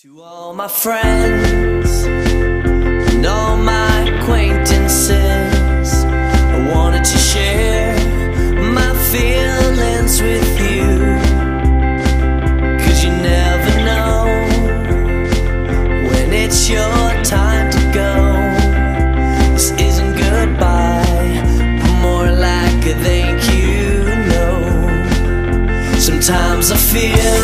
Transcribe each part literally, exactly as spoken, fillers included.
To all my friends and all my acquaintances, I wanted to share my feelings with you, 'cause you never know when it's your time to go. This isn't goodbye, but more like a thank you, no. Sometimes I feel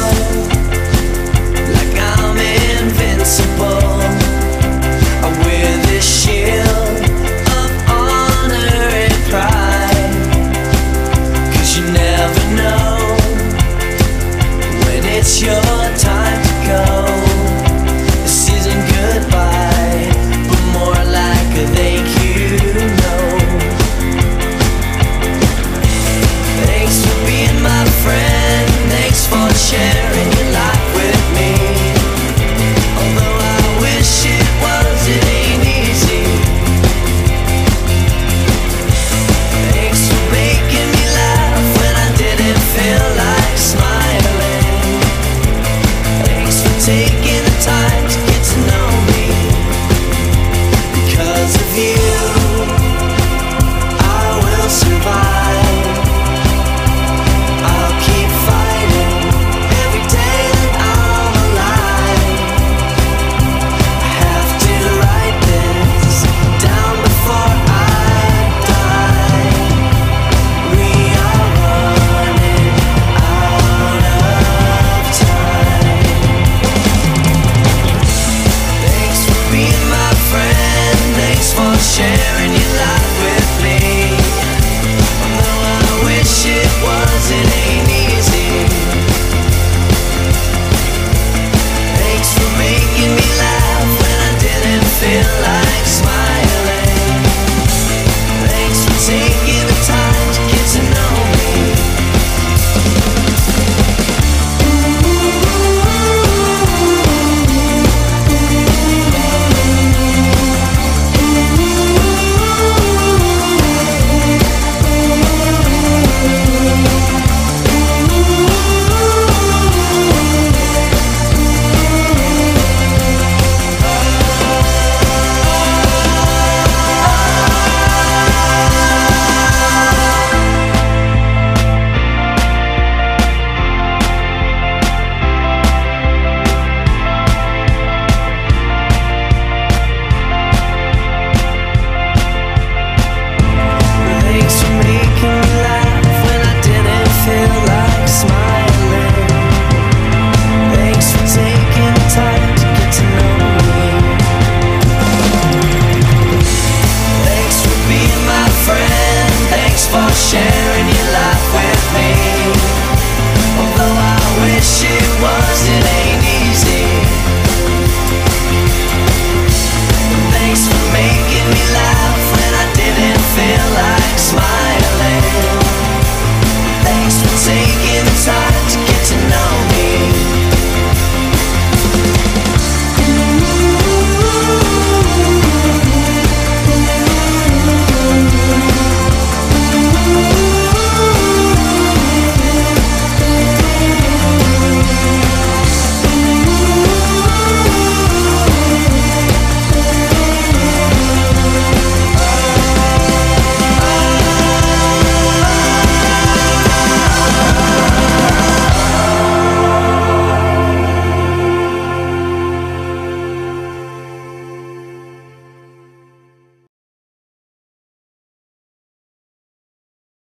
I'm invincible. I wear this shield of honor and pride, 'cause you never know when it's your time to go. This isn't goodbye, but more like a thank you, no. Thanks for being my friend. Thanks for sharing your life with me. Take